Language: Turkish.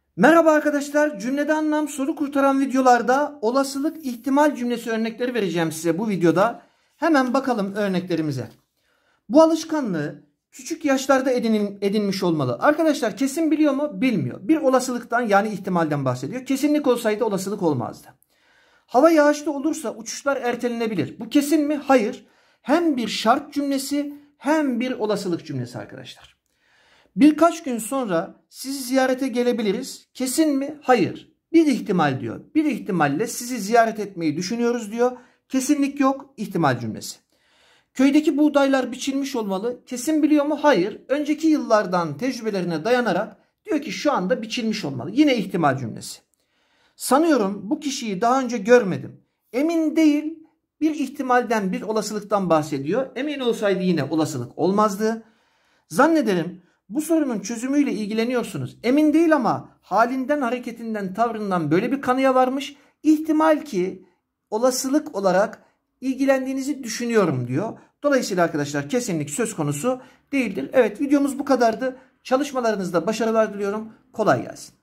Merhaba arkadaşlar, cümlede anlam soru kurtaran videolarda olasılık ihtimal cümlesi örnekleri vereceğim size bu videoda. Hemen bakalım örneklerimize. Bu alışkanlığı küçük yaşlarda edinmiş olmalı. Arkadaşlar kesin biliyor mu? Bilmiyor. Bir olasılıktan yani ihtimalden bahsediyor. Kesinlik olsaydı olasılık olmazdı. Hava yağışlı olursa uçuşlar ertelenebilir. Bu kesin mi? Hayır. Hem bir şart cümlesi hem bir olasılık cümlesi arkadaşlar. Birkaç gün sonra sizi ziyarete gelebiliriz. Kesin mi? Hayır. Bir ihtimal diyor. Bir ihtimalle sizi ziyaret etmeyi düşünüyoruz diyor. Kesinlik yok. İhtimal cümlesi. Köydeki buğdaylar biçilmiş olmalı. Kesin biliyor mu? Hayır. Önceki yıllardan tecrübelerine dayanarak diyor ki şu anda biçilmiş olmalı. Yine ihtimal cümlesi. Sanıyorum bu kişiyi daha önce görmedim. Emin değil. Bir ihtimalden, bir olasılıktan bahsediyor. Emin olsaydı yine olasılık olmazdı. Zannederim bu sorunun çözümüyle ilgileniyorsunuz. Emin değil ama halinden, hareketinden, tavrından böyle bir kanıya varmış. İhtimal ki olasılık olarak ilgilendiğinizi düşünüyorum diyor. Dolayısıyla arkadaşlar kesinlik söz konusu değildir. Evet, videomuz bu kadardı. Çalışmalarınızda başarılar diliyorum. Kolay gelsin.